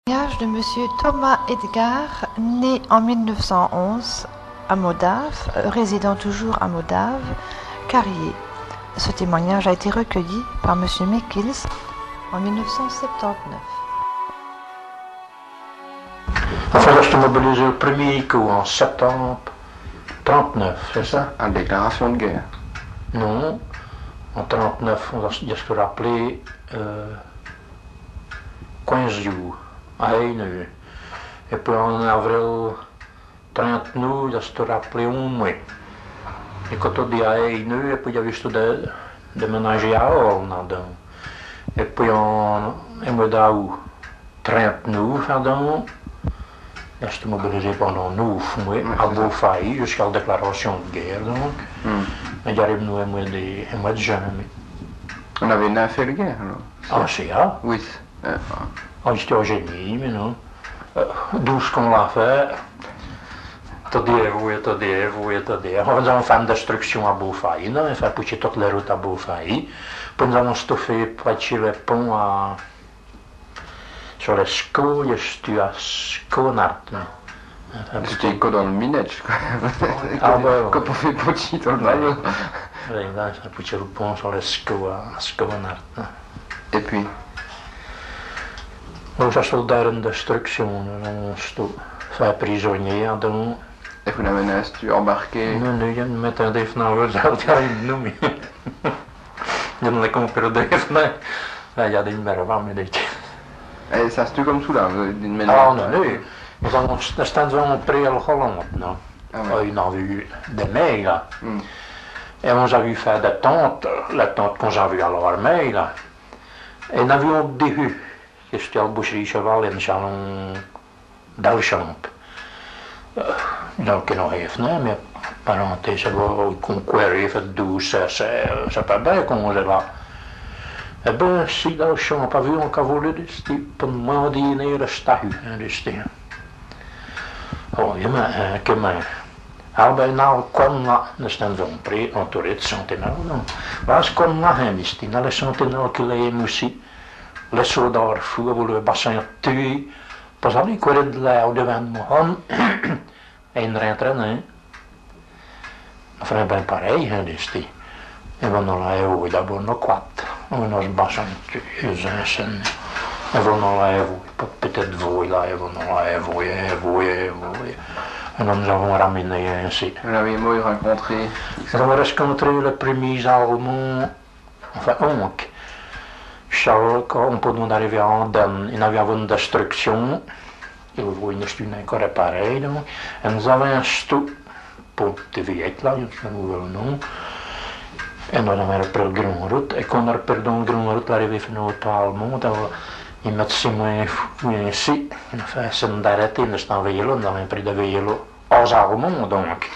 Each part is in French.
Mariage de Monsieur Thomas Edgar, né en 1911 à Modave, résidant toujours à Modave, Carrier. Ce témoignage a été recueilli par Monsieur Mekils en 1979. Enfin, je suis mobilisé au premier coup en septembre 39, c'est ça? En déclaration de guerre. Non, en 39, on va se rappeler 15 jours à Haineux. Et puis en avril 39, on se rappeler un mois. Et quand on dit à Haineux, et puis il y avait juste déménager à Orne. Et puis en mois d'août 39, pardon, je suis mobilisé pendant 9 mois à Beaufailly jusqu'à la déclaration de guerre. Donc. Et j'arrive nous un mois de janvier. On avait une fait de guerre alors? Ah, c'est ça? Oui. Ah, j'étais au génie, mais non. D'où ce qu'on l'a fait? T'as dit. On faisait une destruction à Beaufailly, non? On fait pousser toute la route à Beaufailly. Puis nous avons stoffé près le pont sur les Sco, je à Sconart. C'était quoi dans le minage, quoi? Ah, ben, quand on fait petit dans le ballon. Oui, là, ça poussé le pont sur les Sco à Sconart. Et puis? Donc, ça c'est daar une destruction. On s'est fait prisonnier. Donc. Et vous n'avez embarqué? Non, non, je m'attendais à vous dire nous, mais. Je ne l'ai compris de rien. Il y a des numéros, mais des. Et ça se tue comme ça, là? Ah, non, non. We staan devant Preel Holland. Non? Ah, ouais. On a vu des mails. Et on a vu faire des tentes, la tente qu'on a vue à l'armée. Et on a vu un début. C'était à la boucherie cheval in Chalon d'Alchamp. Donc, nog even, né? Mais parenthèse, ça va conquérir, fait douce, ça pas bien qu'on est là. Eh bien, si d'Alchamp a vu un cavalier, c'était pour moi dîner le statut. Oh, ja, maar ik maar. Albei nou kon na, dus dan zo'n pre, on toerit sentinel dan. Was kon na hem is die, na le sentinel que le musi, le soldats fou, vous le bassin tué, pas ali quoi de là au devant Mohan, et une rentrée, enfin ben pareil, hein, dus die. Et van là où d'abord no quat, on a bassin tué, sen. Et on l'a peut-être vous là, et on l'a vous. Et nous avons ramené ainsi. Vous l'avez rencontré? Nous avons rencontré le premier Allemand, enfin oncle. Charles, quand on peut nous arriver à Andenne, il avait une destruction, il voulait une encore réparer, et nous avons un stou pour de Viet là, je ne sais pas le nom. Et nous avons repris le Grand Route, et quand on a repris le Grand Route, l'arrivée finale Allemand, il m'a dit ici, il a fait un d'arrêter, il est en vélo, nous avons pris de vélo aux Allemands donc.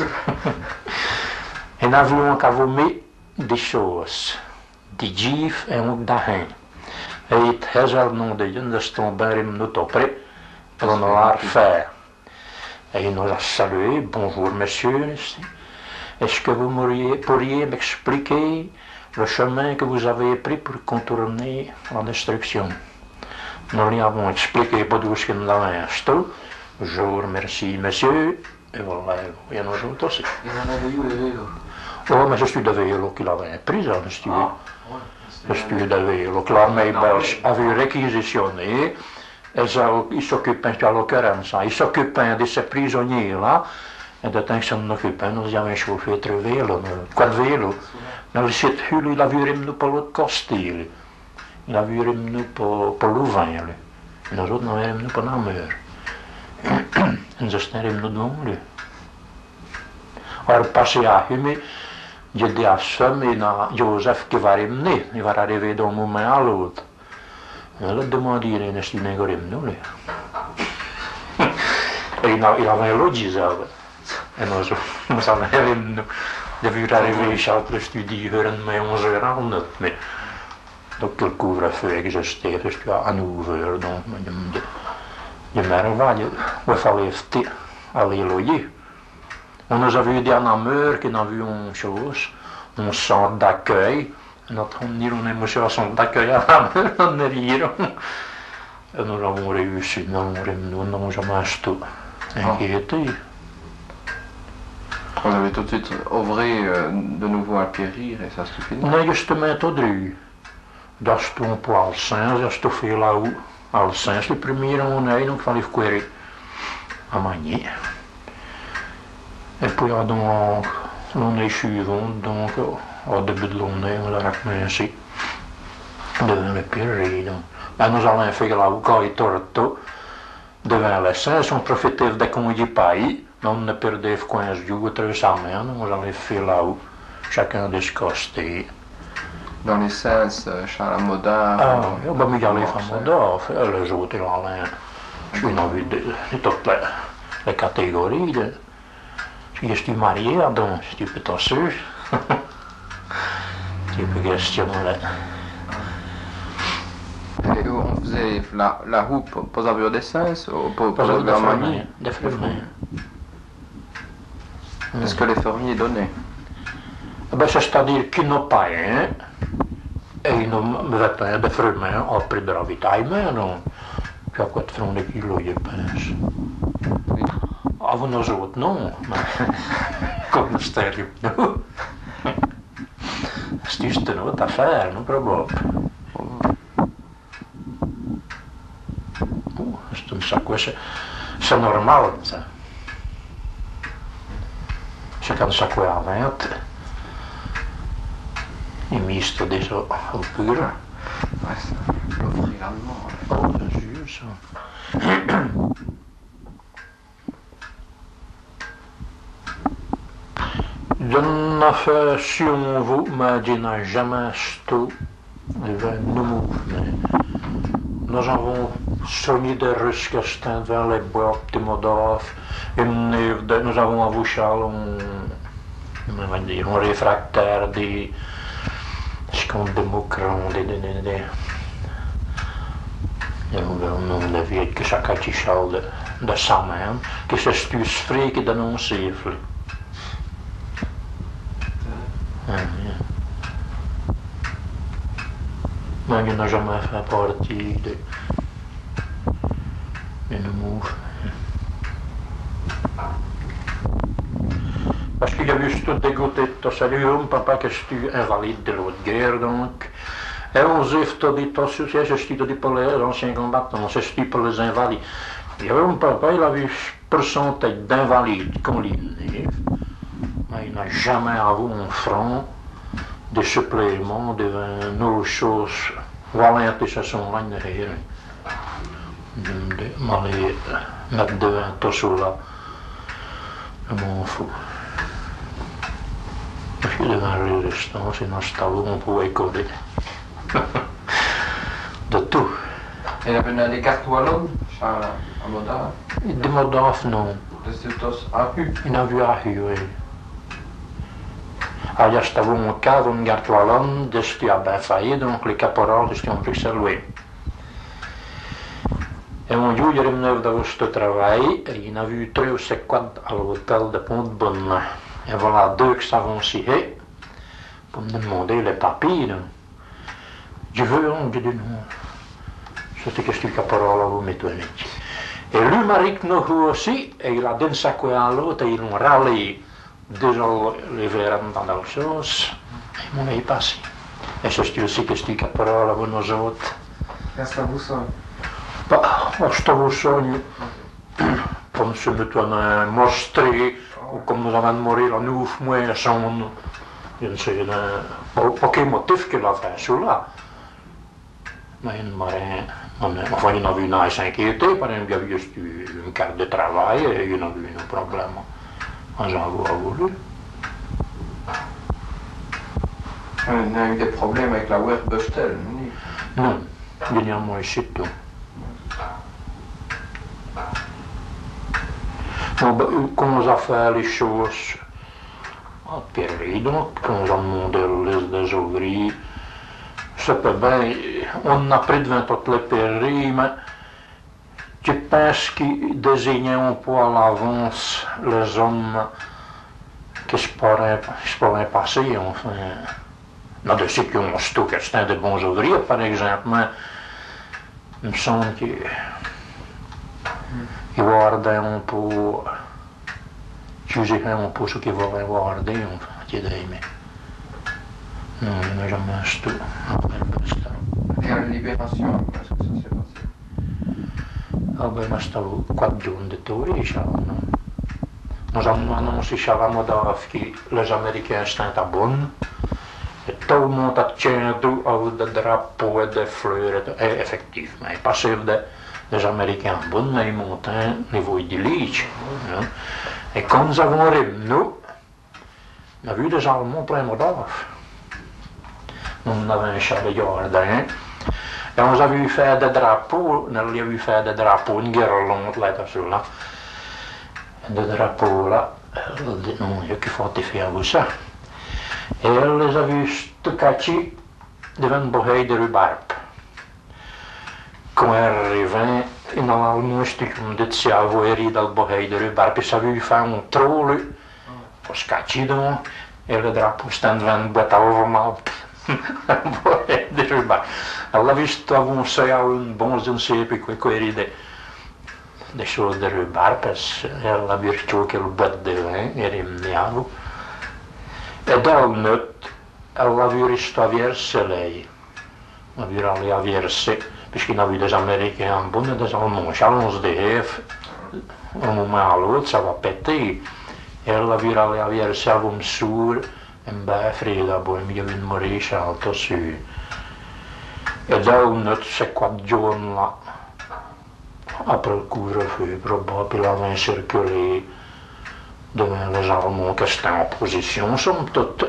Et nous avions mis des choses, des gifs et ook daarheen. Et il a nom de Dieu, nous sommes bien minutes après, et on a faire. Et il nous a salué, bonjour monsieur, est-ce que vous pourriez m'expliquer le chemin que vous avez pris pour contourner la destruction? Nous lui avons expliqué d'où ce que nous avons acheté. Je vous remercie, monsieur. Et voilà, et nous autres aussi. Il en avait eu le vélo? Oh, mais je suis de vélo qu'il avait pris, je suis de vélo que l'armée belge avait réquisitionné. Il s'occupait à l'occurrence, il s'occupait de ces prisonniers-là. Et de temps que ça nous occupait, nous avons chauffé très vélo, quoi de vélo. Mais le site, il a vu nous pour l'autre Castille. Il a vu nous pour Louvain. Et nous autres, nous avons nous pour Namur. Et nous avons nous devant lui. Alors, passé à Humé, j'ai dit à Somme et à Joseph qui va ramener. Il va arriver d'un moment à l'autre. Il a demandé à une style de nous. Et il avait un logis. Et nous avons ramené. Je vu arriver chaque studie, hören med 11 heures en natt. Mais donc le couvre-feu existait jusqu'à 9 heures. Donc, je m'arrivais, il fallait aller loyer. On nous a vu des Namur qui ont vu une chose, un centre d'accueil. Notre on dit on est monsieur à centre d'accueil à Namur, on est rire. Et nous avons réussi, nous n'avons jamais acheté inquiété. Vous avez tout de suite ouvré de nouveau à périr et ça suffit. Nee, justement tot drie. Dat stond op Alsens, dat stond veel oud. Alsens, de première année, donc van die query à manier. Et puis donc, l'année suivante, donc au début de l'année, on a recommencé devant le Péry. Ben, nous avons fait là où quand il torto devant l'Alsens, on profitait de congés pays. On ne perdait 15 jours, 3 semaines, on allait faire là-haut, chacun de ce côté. Dans les sens, Charles Modard. Ah, oui, ben, mais il y allait faire Modard, les autres, je suis en vue de toutes les catégories. Si je suis marié, donc, si tu peux t'en sûr. Tu peux questionner. Et on faisait la houppe pour avoir des sens, pour Pas avoir de manier. des fermiers. Est-ce que les fermiers donnaient? Ben, c'est-à-dire qu'ils n'ont pas un, et ils n'ont pas de fermiers au prix de ravitaillement, donc, puis à quoi de francs de kilo, je pense. Oui. Ah, vous nous autres, non, mais comme c'était nous, c'est juste une autre affaire, non, probable. C'est une ça, quoi, c'est normal, ça. C'est comme ça quoi à 20. Il misto déjà au pur. Ouais, ça, l'offrir allemand. Oh, bien sûr, ça. D'une affaire, si on veut, mais je n'ai jamais acheté devant nous. Nous avons soigné des risques vers les bois de Moldave. Nous avons à Vauchal un réfractaire des démocrates, de weet que ça catichal de samen, que se stuurt spreken dan ons even. Maar je n'a jamais fait partie de une move. Parce qu'il y a juste dégoûté de salut, papa, que je suis invalide de l'autre guerre, donc. Et on heeft dit, je suis dit pour les anciens combattants, je suis pour les invalides. Il y avait un papa, il avait pourcentage d'invalides comme l'île. Mais il n'a jamais avou un franc de supplément devant nos choses. Voilà, c'est son ligne de hier. Maar met de Tossola, je m'en fous. Als je devant résistance, in installé, on pouvait coder. De tout. Et il y avait des cartes wallonnes, Charles Modard. De Moldave, non. De Stutos AU. Il n'a vu à oui. Alors, il y avait un cas, une garde wallonne, de ce qui a bien failli, donc les caporaux, de ce qui ont pu se louer. Et un jour, il y a une œuvre de travail, et il a vu 3 ou 4 à l'hôtel de Pont-de-Bonne. Et voilà 2 qui s'avancent pour me demander les papiers. Je veux, je dis non. C'était que je suis caporal à vous mettre. Et lui, Marik nog aussi, et il a donné sa quoi à l'autre, et ils ont râlé déjà les verres dans la chose, et mon est passé. Et je suis aussi que je suis caporal à vous nous autres. Qu'est-ce que vous savez? Bah, je t'avoue ça, comme se mettre un mostré, ou comme nous avons mourir en 9 mois, sans, je ne sais pas quel motif qu'il a fait cela. Mais enfin, il a vu une s'inquiéter, par exemple, il y avait juste une carte de travail, et il a vu un problème. J'en voulu. Il y a eu des problèmes avec la Werbustel, non, il y a moins ici tout. Bon, ben, quand on a fait les choses en Péry, donc, quand on a demandé la liste des ouvriers, c'est pas bien, on a pris devant toutes les Péry, mais je pense qu'ils désignaient un peu à l'avance les hommes qui se pourraient passer, enfin. Là, de ceux qui ont stocké, c'était des bons ouvriers, par exemple, mais me semble qu'il guarda un po', chiusi un po' su che vuole guardare, chiedei me. Non mi è jamais stu, Et à la libération, est-ce que ça s'est passé? Vabbè, ma stavo qua giunto, diciamo, no? Nous avons annoncé à Modaf que les Américains étaient à bonne. Et tout le monde a tenu de drapeaux et de fleurs. Et effectivement, ils passaient des Américains à bonne, mais ils montaient au niveau de l'île. Et quand nous avons arrivé, nous, on a vu des Allemands plein Modaf. On avait un chat de jardin. Et on a vu faire des drapeaux, on a vu faire des drapeaux, une guirlande là-dessus. De drapeaux là, non, il faut faire ça. Et elle les a vus stoccati devant le bohé de rhubarbe. Quand elle arrivait, finalement, on dit à voir dans le bohé de rhubarbe, et ça a vu faire un trou, pour scacci devant, et le drapeau stand devant le boîte à overmal, un bohé de rhubarbe. Elle a vu avancer à un bon zinsepe, quoi, des choses de rhubarbe, parce qu'elle a vu qu'elle boîte de vin, et rimniavo. Et dans le nœud, elle a vu rester à verser lei. Elle a vu aller à verser, puisqu'il a vu des Américains en bonne et des Allemands. Challenge de hef, un moment à l'autre, ça va péter. Et elle a vu aller à verser à un sourd, un bel fred à boire, mais il y avait une mourir alto dessus. Et dans le nœud, c'est 4 jours là. Après le couvre-feu, probablement circulé devant les Allemands qui étaient en position, somme toute.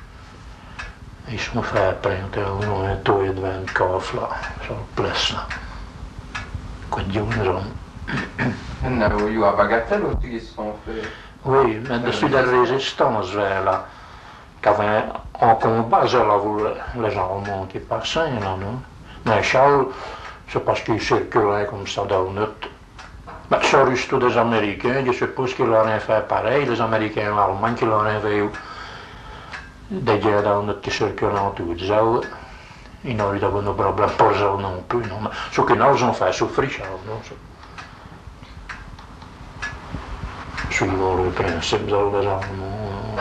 Ils sont fait prendre un toit devant le coffre là, sur le place là. Quoi de Dieu, nous avons. On a eu à Bagatelle aussi qui se sont fait. Oui, mais dessus de la résistance vers là, qu'avait en combat, là, les Allemands qui passaient là, non? Mais Charles, c'est parce qu'il circulait comme ça dans le nœud. Mais ça reste tous des Américains, je suppose qu'ils l'auraient fait pareil, les Américains et l'Allemagne qui l'auraient fait des guerres dans le nœud qui circulent en tout. Ils n'auraient pas de problème pour ça non plus. Non. Mais ce qu'ils ont fait souffrir, non? Suivant le principe des Allemands.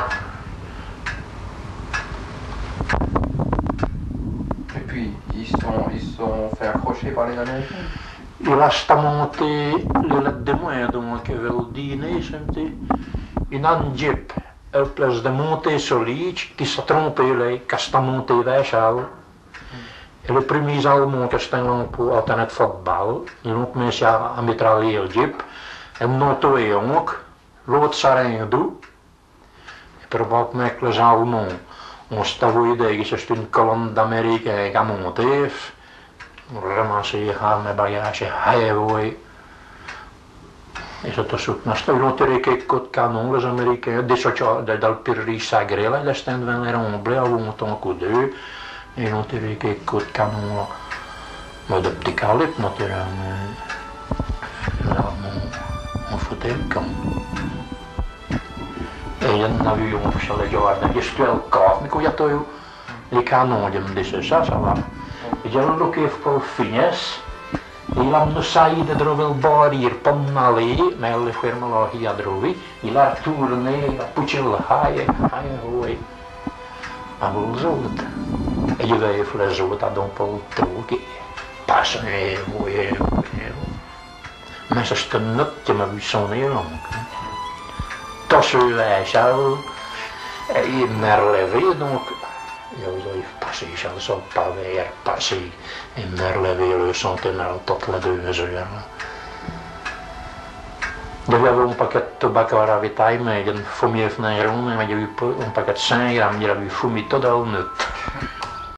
Et puis, ils sont fait accrocher par les Américains. Il reste monté le lendemain, donc le dîner, in un jeep. Elle place de monter sur l'île, qui s'est trompé, qui s'est monté vers Charles. Et les premiers Allemands qui étaient là pour alterner football, ils ont commencé à mitrailler le jeep. Ils ont tué un, l'autre s'est rendu. Et probablement que les Allemands ont stavoidé que c'est une colonne d'Américains qui a monté. Ramassé mes bagages highway. Et c'est tout ça. Ils ont tiré quelques coups de canon, les Américains, dal Pirri Sagré, là, ils étaient devant les remblais, à un coup d'eux. Ils ont tiré quelques coups de canon, là. Mais de petits calibres, naturellement. On foutait le camp. Et il y en a eu un sur les jardins, il y a le corps, mais quand il y a les canons, ils me disaient ça va. E el lo che fa finesse, e l'hanno saído dove il barrier panna lì, ma le ferma là hier dove, e la tourné, a pucel haie, hoi, a volzot. E je vai voor de zoot ad un po' trucchi, passen e voi. Maar ze staan net maar wie zo'n heel lang. Tussen wij zo, e merlevé donc. Ils ont passé, ils sont pas vers passé, et me relevé le centenaire toutes les 2 heures. Il y avait un paquet de tobacco à ravitailler, mais il y a une fumée de rond, mais il y avait un paquet de 5 grammes, il y avait fumé tout dans le nœud.